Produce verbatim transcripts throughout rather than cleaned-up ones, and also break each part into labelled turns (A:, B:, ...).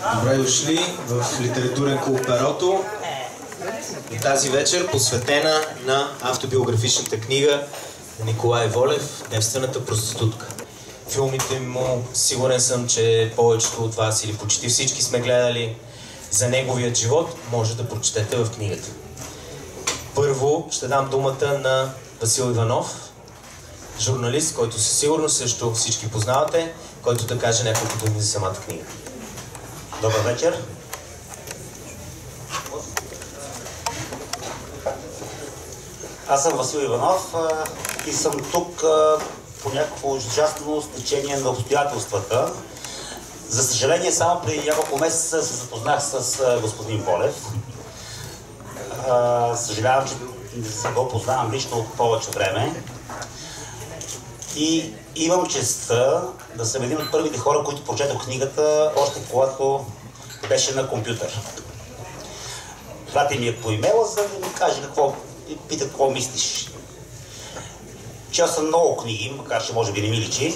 A: Добре дошли в литературен клуб Перото. И тази вечер посветена на автобиографичната книга на Николай Волев "Девствената проститутка". Филмите му, сигурен съм, че повечето от вас или почти всички сме гледали. За неговият живот може да прочетете в книгата. Първо ще дам думата на Васил Иванов, журналист, който със сигурност също всички познавате, който да каже няколко думи за самата книга.
B: Добър вечер. Аз съм Васил Иванов и съм тук по някакво ужасно стечение на обстоятелствата. За съжаление, само преди няколко месеца се запознах с господин Волев. Съжалявам, че не го познавам лично от повече време. И имам честта да съм един от първите хора, които прочетох книгата, още когато беше на компютър. Прати ми е по имейла, за да ми каже какво, и пита какво мислиш. Чел съм много книги, макар че може би не ми личи.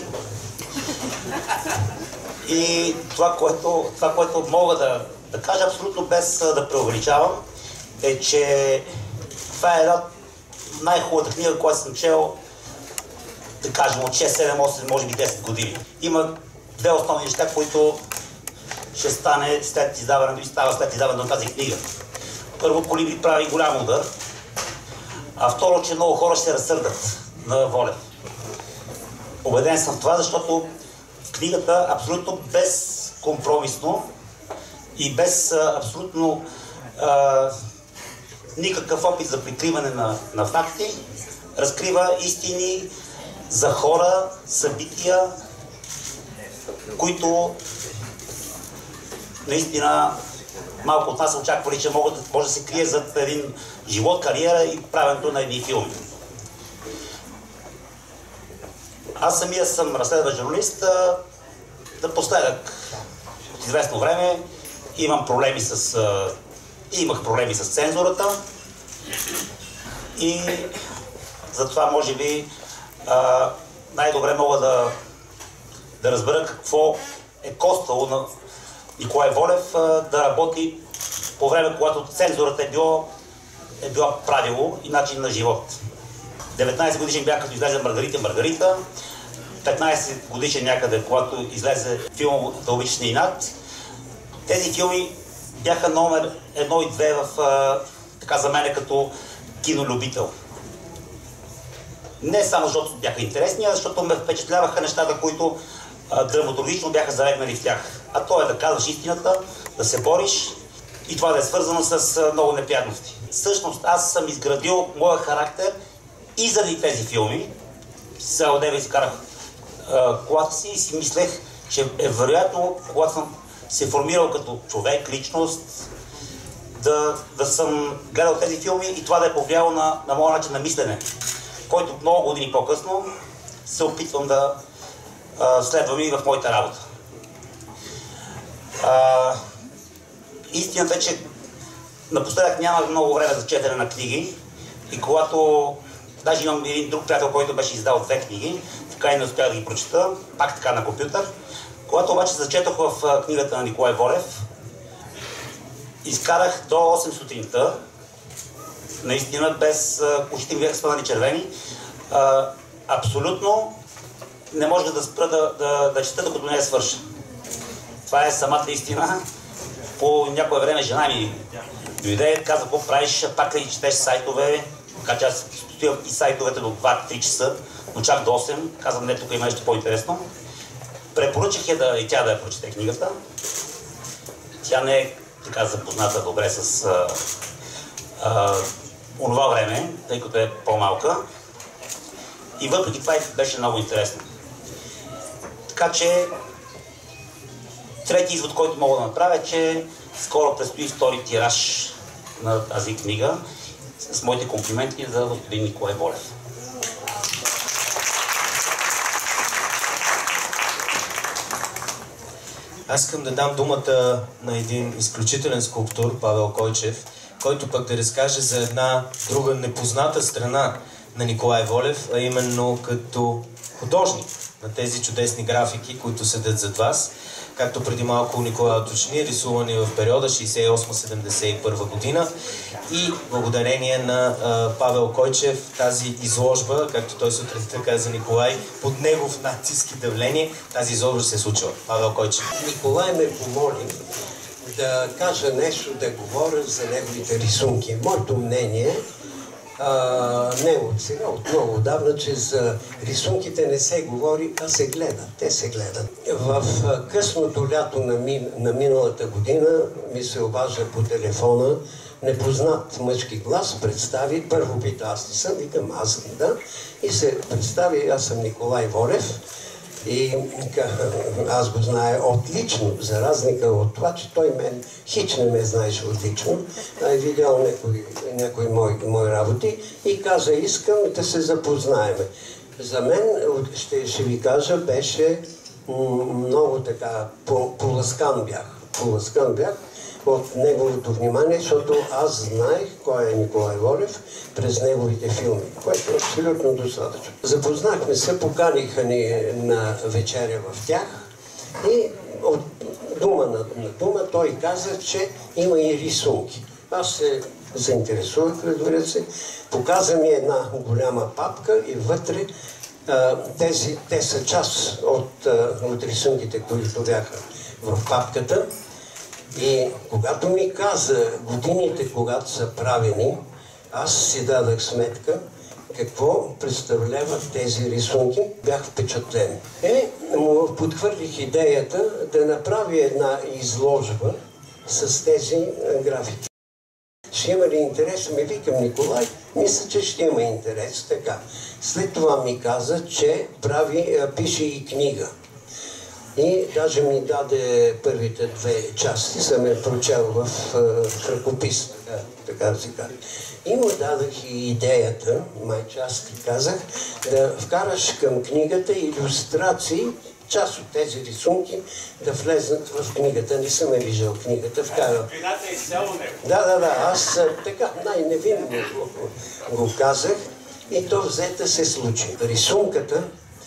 B: И това, което, това, което мога да, да кажа абсолютно без да преувеличавам, е, че това е една най-хубавата книга, която съм чел, да кажем, от шест, седем, осем, може би десет години. Има две основни неща, които ще стане след издаването и става след издаването на тази книга. Първо, Колибри прави голям удар, а второ, че много хора ще се разсърдат на Волев. Убеден съм в това, защото в книгата абсолютно безкомпромисно и без абсолютно а, никакъв опит за прикриване на, на факти разкрива истини за хора, събития, които наистина малко от нас са очаквали, че могат, може да се крие зад един живот, кариера и правенето на едни филми. Аз самия съм разследващ журналист. Напоследък, от известно време, имам проблеми с, имах проблеми с цензурата и затова може би най-добре мога да, да разбера какво е коствало на Николай Волев да работи по време, когато цензурата е било, е било правило и начин на живот. деветнайсет годишен бях, като излезе Маргарита Маргарита, петнайсет годишен някъде, когато излезе филм "Да обичаш на инат". Тези филми бяха номер едно и две в, така за мен като кинолюбител. Не само защото бяха интересни, а защото ме впечатляваха нещата, които а, драматургично бяха залегнали в тях. А то е да казваш истината, да се бориш и това да е свързано с а, много неприятности. Всъщност аз съм изградил моя характер и заради тези филми. Сега одеве изкарах колата си и си мислех, че е вероятно, когато съм се формирал като човек, личност, да, да съм гледал тези филми и това да е повлияло на, на моя начин на мислене, който много години по-късно се опитвам да а, следвам и в моята работа. А, истината е, че напоследък няма много време за четене на книги и когато даже имам един друг приятел, който беше издал две книги, така и не успях да ги прочета, пак така на компютър. Когато обаче зачетох в книгата на Николай Волев, изкарах до осем сутринта, наистина без очите ми бяха станали червени. А, абсолютно не можех да спра да, да, да чета, докато не я свърша. Това е самата истина. По някое време жена ми дойде, каза: "Какво правиш, пак ли четеш сайтове?" Така че аз стоя и сайтовете до два-три часа, но чак до осем. Казвам: "Не, тук има нещо по-интересно." Препоръчах я да и тя да я прочете книгата. Тя не е така запозната добре с а, а, онова време, тъй като е по-малка. И въпреки това беше много интересно. Така че трети извод, който мога да направя, е, че скоро предстои втори тираж на тази книга, с моите комплименти за господин Николай Волев.
A: Аз искам да дам думата на един изключителен скулптор, Павел Койчев, който пък да разкаже за една друга непозната страна на Николай Волев, а именно като художник на тези чудесни графики, които седят зад вас. както преди малко Николай уточни, рисувани в периода шейсет и осма - седемдесет и първа година. И благодарение на а, Павел Койчев тази изложба, както той сутринта каза Николай, под негов натиск и давление, тази изложба се е случила. Павел Койчев.
C: Николай ме помоли да кажа нещо, да говоря за неговите рисунки. Моето мнение, а, не от сега, от много отдавна, че за рисунките не се говори, а се гледат. Те се гледат. В а, късното лято на, ми, на миналата година ми се обажда по телефона непознат мъжки глас, представи, първо пита, аз не съм, викам, аз съм, да, и се представи, аз съм Николай Волев. И аз го знае отлично, за разлика от това, че той мен хич не ме знаеше отлично, а е видял някои, някои мои, мои работи и каза, искам да се запознаеме. За мен, ще, ще ви кажа, беше много така, поласкан бях, поласкан бях от неговото внимание, защото аз знаех кой е Николай Волев през неговите филми, което е абсолютно достатъчно. Запознахме се, поканиха ни на вечеря в тях и от дума на, на дума той каза, че има и рисунки. Аз се заинтересувах, разбира се, показа ми една голяма папка и вътре а, тези, те са част от, а, от рисунките, които бяха в папката. И когато ми каза годините, когато са правени, аз си дадах сметка какво представляват тези рисунки. Бях впечатлен. Е, му подхвърлих идеята да направи една изложба с тези графики. Ще има ли интерес? Ми викам, Николай, мисля, че ще има интерес. Така. След това ми каза, че прави, пише и книга. И даже ми даде първите две части, съм я прочел в, в ръкопис, така, така да се каже. И му дадах и идеята, майче аз ти казах, да вкараш към книгата илюстрации, част от тези рисунки да влезнат в книгата. Не съм я виждал книгата, вкарал.
D: Книгата е изцяло него.
C: Да, да, да, аз така най-невинно го, го казах и то взета се случи. Рисунката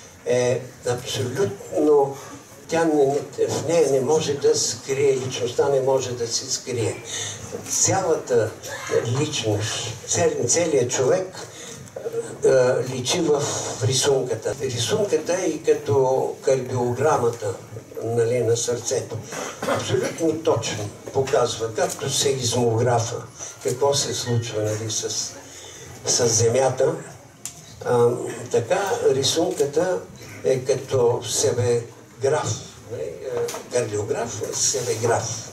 C: е абсолютно... Тя не, в нея не може да скрие, личността не може да се скрие. Цялата личност, цел, целият човек е, личи в рисунката. Рисунката е и като кардиограмата, нали, на сърцето. Абсолютно точно показва, както сеизмографа, какво се случва, нали, с, с земята. А, така рисунката е като себе граф, кардиограф, себеграф.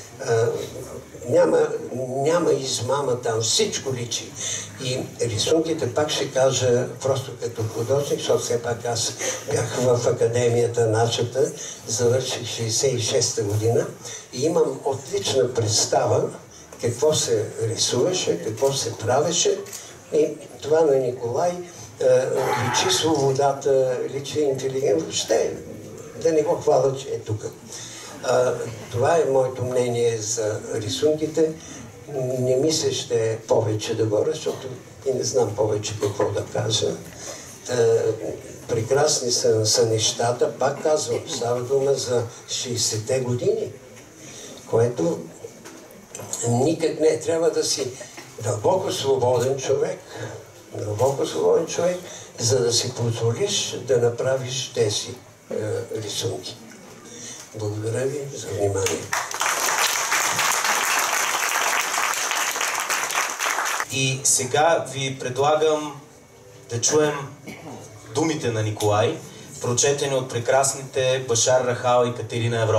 C: Няма, няма измама там, всичко личи. И рисунките, пак ще кажа, просто като художник, защото все пак аз бях в академията нашата, завърших шейсет и шеста година и имам отлична представа какво се рисуваше, какво се правеше. И това на Николай личи свободата, личи интелигент, въобще да не го хваля, че е тук. А, това е моето мнение за рисунките. Не ми се ще повече да говоря, защото и не знам повече какво да кажа. А, прекрасни са, са нещата. Пак казвам, става дума за шейсетте години, което никак не трябва да си дълбоко свободен човек, дълбоко свободен човек, за да си позволиш да направиш тези е, рисунки. Благодаря ви за внимание.
A: И сега ви предлагам да чуем думите на Николай, прочетени от прекрасните Башар Рахал и Катерина Евро.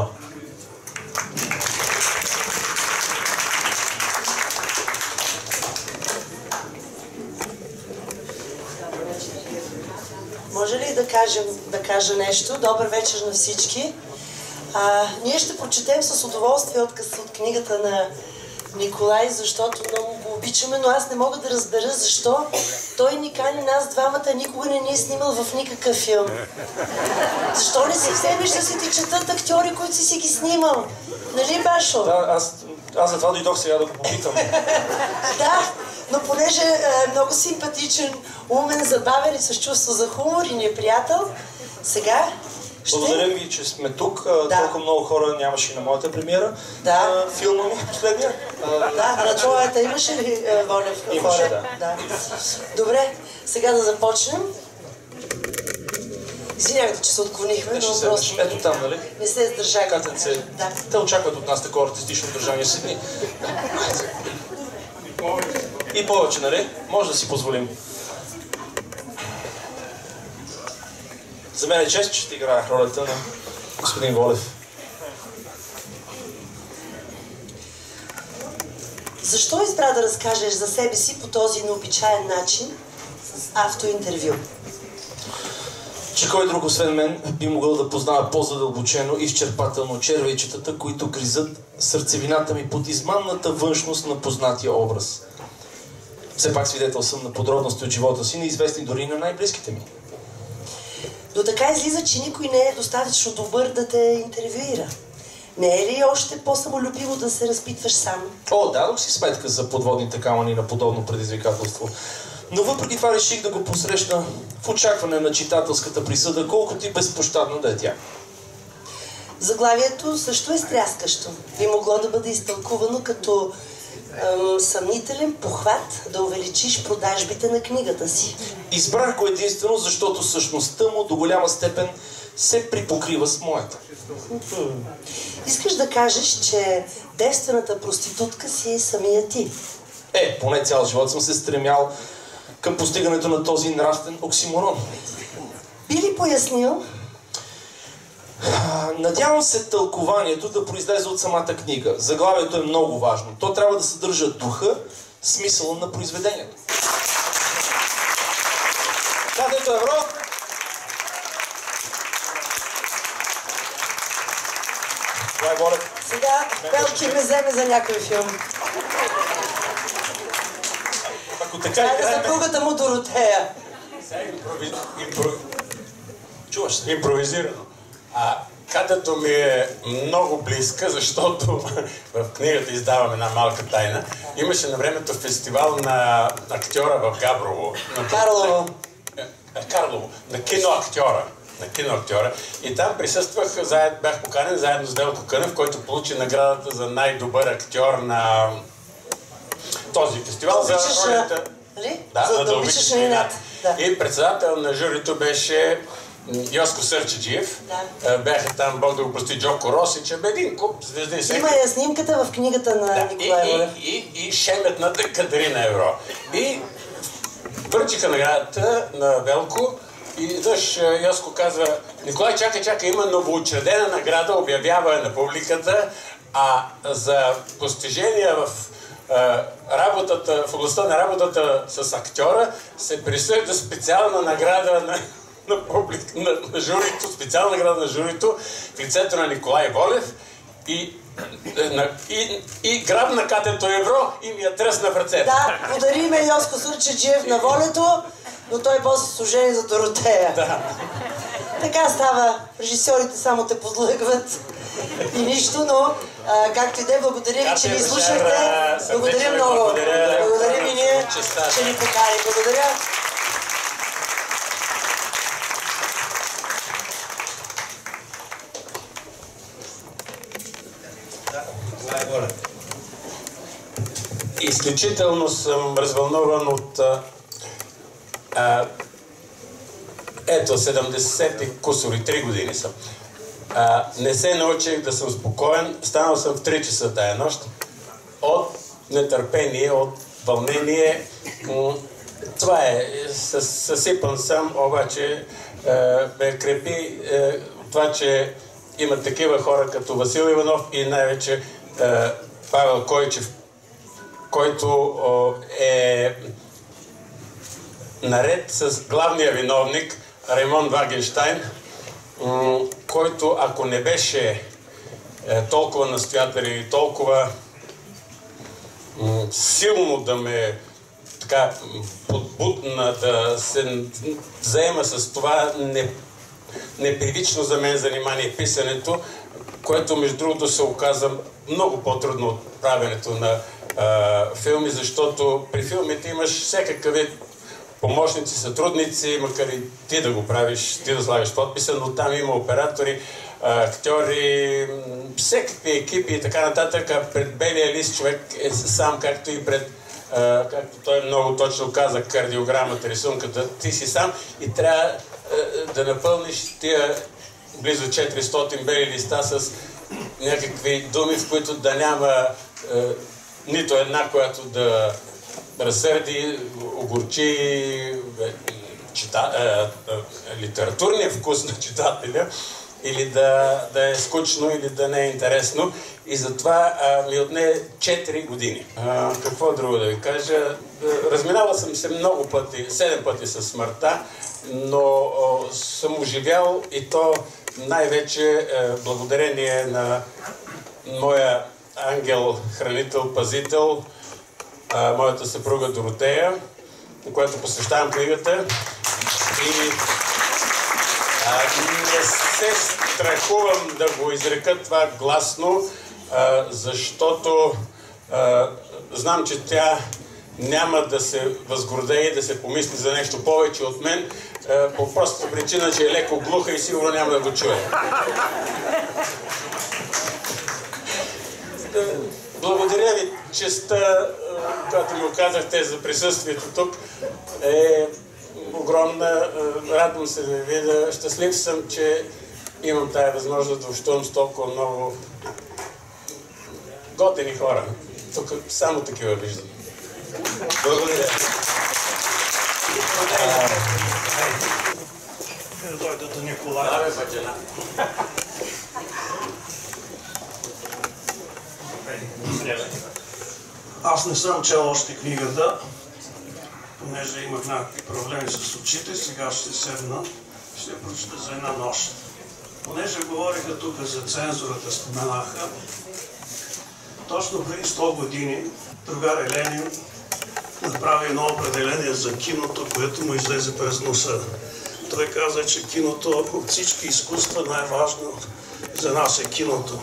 E: Може ли да, кажем, да кажа нещо? Добър вечер на всички. А, ние ще прочетем с удоволствие отказ от книгата на Николай, защото много го обичаме, но аз не мога да разбера защо той ни кани нас двамата, никога не ни е снимал в никакъв филм. Защо не си вземеш да си ти четат актьори, които си си ги снимал? Нали, Башо?
D: Да, аз, аз за това дойдох сега да го попитам.
E: Да, но понеже е много симпатичен, умен, забавен и с чувство за хумор и ни е приятел, сега
D: Благодарим ви, че сме тук.
E: Да.
D: Толкова много хора нямаше и на моята премиера.
E: Да.
D: А, филма ми последния.
E: Да, на твоята имаше ли Волев хора?
D: Имаше, да.
E: Да. Добре, сега да започнем. Извинявайте, че се отклонихме,
D: Не ще
E: но
D: седнеш.
E: просто
D: Ето там, нали?
E: не се издържах.
D: Катенце.
E: Да.
D: Те очакват от нас такова артистично държание си дни. И повече, нали? Може да си позволим. За мен е чест, че ще играех ролята на господин Волев.
E: Защо избра да разкажеш за себе си по този необичаен начин с автоинтервю?
D: Че кой друг освен мен би могъл да познава по-задълбочено и изчерпателно червейчетата, които гризат сърцевината ми под измамната външност на познатия образ. Все пак свидетел съм на подробности от живота си, неизвестни дори на най-близките ми.
E: Но така излиза, че никой не е достатъчно добър да те интервюира. Не е ли още по-самолюбиво да се разпитваш сам?
D: О, дадох си сметка за подводните камъни на подобно предизвикателство. Но въпреки това реших да го посрещна в очакване на читателската присъда, колкото и безпощадна да е тя.
E: Заглавието също е стряскащо. Би могло да бъде изтълкувано като ем, съмнителен похват да увеличиш продажбите на книгата си.
D: Избрах го единствено, защото същността му до голяма степен се припокрива с моята.
E: Искаш да кажеш, че девствената проститутка си самия ти.
D: Е, поне цял живот съм се стремял към постигането на този нравствен оксиморон.
E: Би ли пояснил?
D: А, Надявам се тълкованието да произлезе от самата книга. Заглавието е много важно. То трябва да съдържа духа, смисъла на произведението. Катето евро! Това е Волев.
E: Сега Пелки ме вземе за някой филм.
D: Ако така
E: Това е за
D: играем...
E: съпругата му Доротея.
F: Сега импрови... импро...
D: Чуваш се?
F: импровизирано. А катето ми е много близка, защото в книгата издавам една малка тайна. Имаше на времето фестивал на актьора в Габрово. На...
E: Карлово.
F: На Карлово. На киноактьора. На киноактьора. И там присъствах, заед, бях поканен заедно с Велко Кънев, който получи наградата за най-добър актьор на този фестивал.
E: Да обичаш,
F: за ролята...
E: нали?
F: Да,
E: За
F: да,
E: да обичаш на инат. Да.
F: И председател на журито беше Йоско Сърчеджиев.
E: Да.
F: Бяха там, Бог да го прости, Джоко Росич, бе един куп звезди. Всеки...
E: Има я снимката в книгата на
F: Да,
E: Николай
F: и,
E: Волев.
F: и, и, и шеметната Катерина Евро. И върчиха наградата на Велко и изведнъж Йоско казва: Николай, чакай, чакай, има новоучредена награда, обявява я на публиката, а за постижения в Uh, работата, в областта на работата с актьора се присъжда специална награда на, на, публик, на, на журито, специална награда на журито в лицето на Николай Волев и, на, и, и грабна катето евро и ми я тръсна в ръцете.
E: Да, подари ме Йоско Сърчеджиев на Волето, но той после служение за Доротея.
F: Да.
E: Така става. Режисьорите само те подлъгват и нищо, но а, както и да е, благодаря ви, че ни слушахте. Благодаря много.
F: Благодаря.
E: Благодаря ви ние,
F: Честта.
E: че ни покани. Благодаря.
A: Това е Волев.
F: Изключително съм развълнуван от а, а, ето, седемдесет и кусори, три години съм. А, не се научих да съм спокоен. Станал съм в три часа тая нощ. От нетърпение, от вълнение. М- това е. Със, съсипан съм, обаче е, ме крепи е, това, че има такива хора като Васил Иванов и най-вече е, Павел Койчев, който о, е наред с главния виновник Раймон Вагенщайн, м- който, ако не беше е, толкова настоятелен и толкова м- силно да ме така подбутна да се заема с това не, непривично за мен занимание писането, което между другото се оказа много по-трудно от правенето на а, филми, защото при филмите имаш всякакъв вид помощници, сътрудници, макар и ти да го правиш, ти да слагаш подписа, но там има оператори, актьори, всякакви екипи и така нататък. А пред белия лист човек е сам, както и пред, както той много точно каза, кардиограмата, рисунката, ти си сам и трябва да напълниш тия близо четиристотин бели листа с някакви думи, в които да няма е, нито една, която да разсърди, огорчи е, чита, е, е, литературния вкус на читателя, или да, да е скучно, или да не е интересно. И затова а, ми отне четири години. А, какво друго да ви кажа? Разминавал съм се много пъти, седем пъти със смъртта, но о, съм оживял и то най-вече е, благодарение на моя ангел, хранител, пазител, а, моята съпруга Доротея, на която посвещавам книгата. И а, не се страхувам да го изрека това гласно, а, защото а, знам, че тя няма да се възгордее и да се помисли за нещо повече от мен, а, по простата причина, че е леко глуха и сигурно няма да го чуе. Благодаря ви, честа, която ми оказахте за присъствието тук, е огромна. Радвам се да ви видя. Щастлив съм, че имам тая възможност да общувам с толкова много готини хора. Тук само такива виждам.
A: Благодаря.
G: Да дойда до Николай.
F: Да, бе, бачена.
G: Аз не съм чел още книгата, понеже имах някакви проблеми с очите, сега ще седна, ще прочета за една нощ. Понеже говориха тук за цензурата, споменаха, точно преди сто години другар Ленин направи едно определение за киното, което му излезе през носа. Той каза, че киното от всички изкуства най-важно за нас е киното.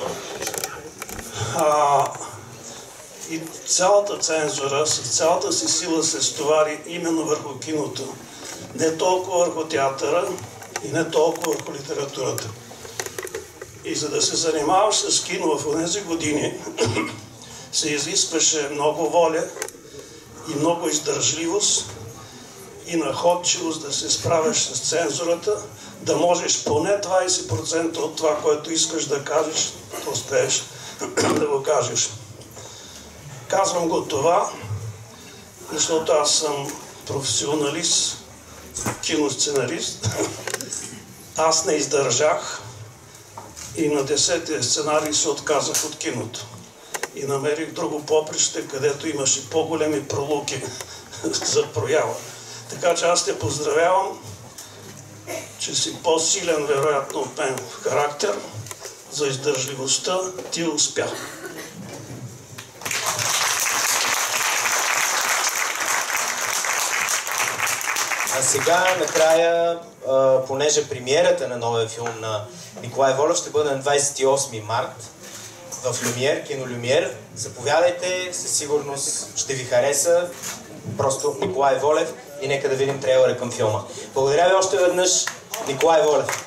G: А, и цялата цензура с цялата си сила се стовари именно върху киното. Не толкова върху театъра и не толкова върху литературата. И за да се занимаваш с кино в тези години, се изискваше много воля и много издържливост и находчивост да се справиш с цензурата, да можеш поне двайсет процента от това, което искаш да кажеш, да успееш да го кажеш. Казвам го това, защото аз съм професионалист, киносценарист. Аз не издържах и на десетия сценарий се отказах от киното. И намерих друго поприще, където имаше по-големи пролуки за проява. Така че аз те поздравявам, че си по-силен, вероятно, от мен в характер, за издържливостта ти успя.
A: А сега, накрая, понеже премиерата на новия филм на Николай Волев ще бъде на двайсет и осми март в Люмиер, кино Люмиер. Заповядайте, със сигурност ще ви хареса. Просто Николай Волев и нека да видим трейлера към филма. Благодаря ви още веднъж, Николай Волев.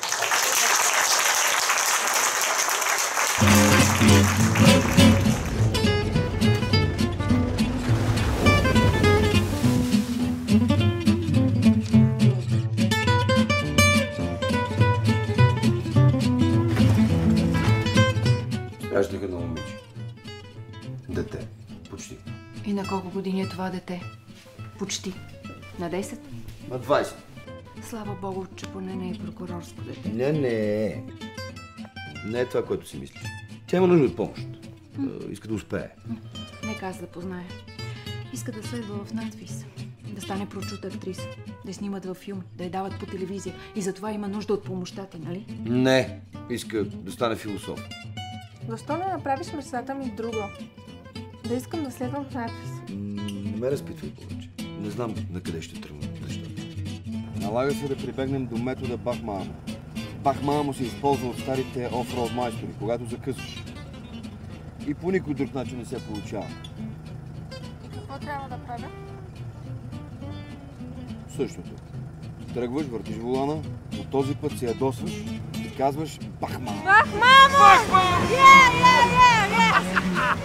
H: Граждаха на момиче. Дете. Почти.
I: И на колко години е това дете? Почти. На десет?
H: На двайсет.
I: Слава Богу, че поне не е прокурорско дете.
H: Не, не. Не е това, което си мислиш. Тя има нужда от помощ. Mm. Иска да успее.
I: Нека аз да позная. Иска да следва в надвис. Да стане прочута актриса. Да снимат във филм. Да я дават по телевизия. И затова има нужда от помощта ти, нали?
H: Не. Иска да стане философ.
J: Защо не направиш мечтата ми друго? Да искам да следвам в надпис.
H: Не ме разпитвай повече. Не знам на къде ще тръгнат нещата. Налага се да прибегнем до метода Бах-Мааму. Бах-Мааму се използва от старите офроуд майстори, когато закъсваш. И по никой друг начин не се получава.
J: Какво трябва да правя?
H: същото. Тръгваш, въртиш волана, но този път се ядосваш и казваш бах мамо!
J: Бах мамо! Бах мамо! Yeah, yeah, yeah, yeah.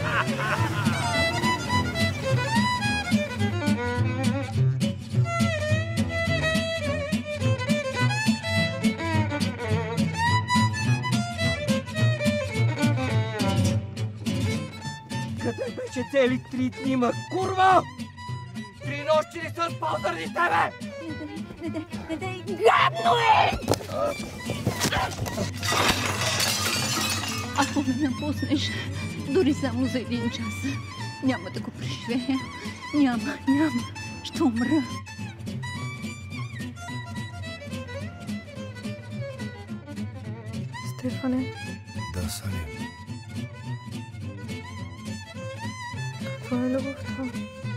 K: Къде беше цели три дни, ма курва? Три нощи ли съм спал заради тебе?
L: Не дай, не дай, гадно е! Ако ме напуснеш, дори само за един час, няма да го преживея. Няма, няма. Ще умра.
J: Стефане.
H: Да, Сали.
J: Какво е любовта?